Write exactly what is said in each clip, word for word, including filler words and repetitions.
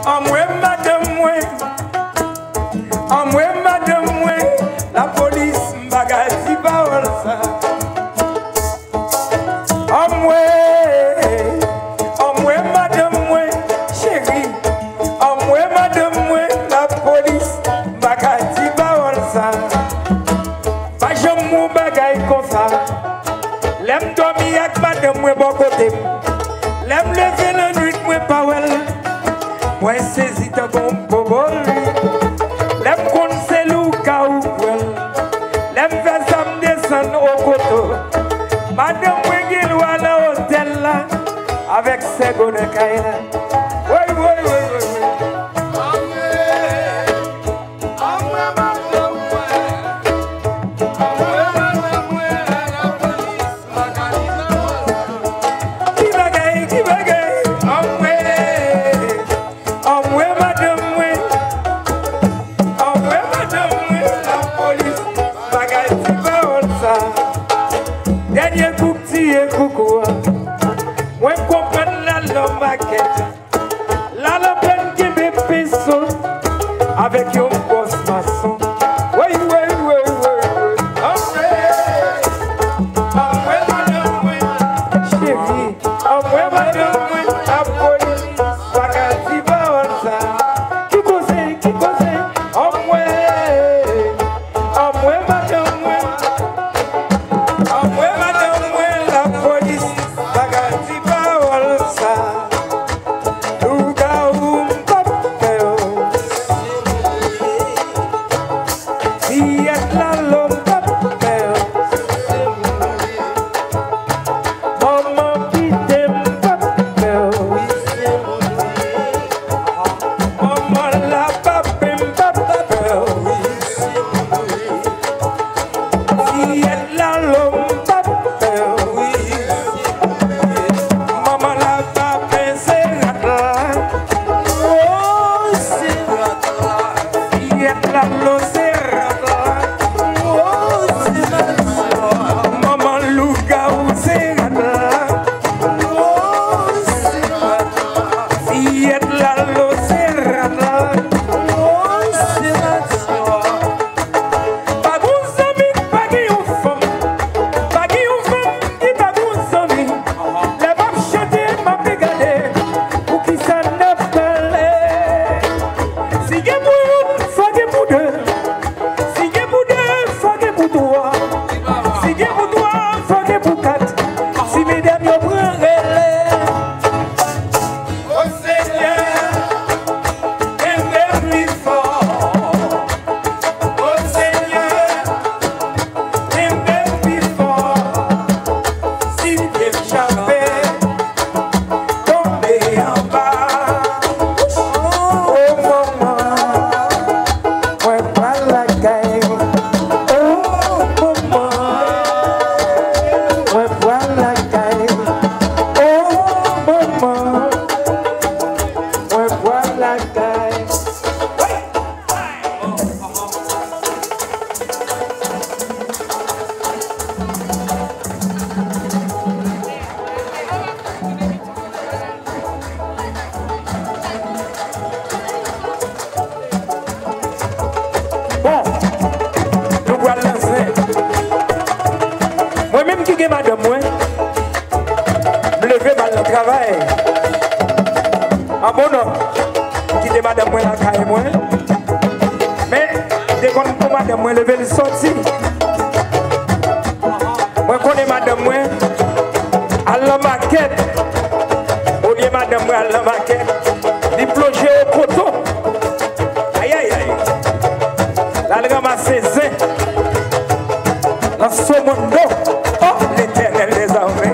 En moi, madame, moi. En moi, madame, moi. La police m'bagaille si parole ça. En moi. En moi, madame, moi. Chérie. En moi, madame, moi. La police m'bagaille si parole ça. Pas jamais mon bagaille comme ça. L'aime dormir avec madame, moi, bon côté. L'aime lever la nuit, moi, pas well. Moi, saisi ta bombe pour bol. L'aime qu'on c'est loup, caou, well. L'aime faire ça me descendre au coteau. Madame, moi, qui loin à l'hôtel là. Avec ses gonnes caïla. Oui, oui, oui, oui, oui. Moi comprends la l'homme maquette. La l'homme pleine qui me pinceau avec un boss maçon. Oui, oui, oui, oui, oui. En vrai, madame, oui. Chérie, en vrai, madame, oui. La police, bagati parole ça. Qui cause, qui cause, en vrai. En vrai, madame, oui. En vrai, madame, oui. La police, bagati parole ça. Moi-même qui est madame, moi, me lever mal le travail. En bon nom, qui est madame, moi, la caille, moi. Mais, dès qu'on pour madame, moi, lever le sorti. Moi, connais madame, moi, à la maquette. Au lieu madame, moi, à la maquette. Il plonger au coteau. Aïe, aïe, aïe. Là, elle ramasse ses zins. Dans ce monde, oh, l'Éternel des armées.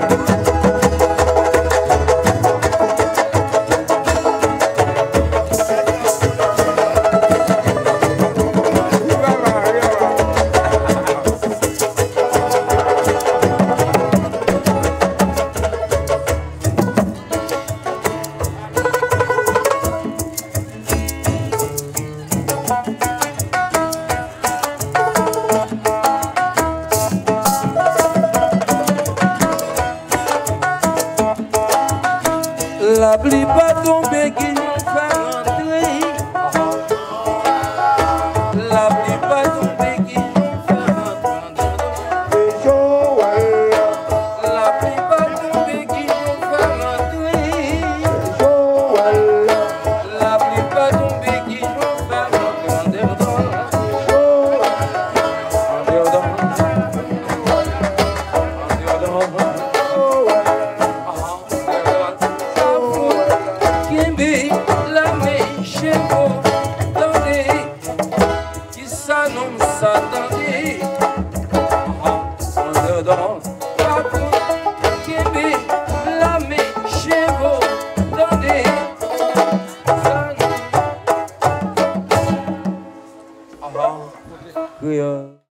danse.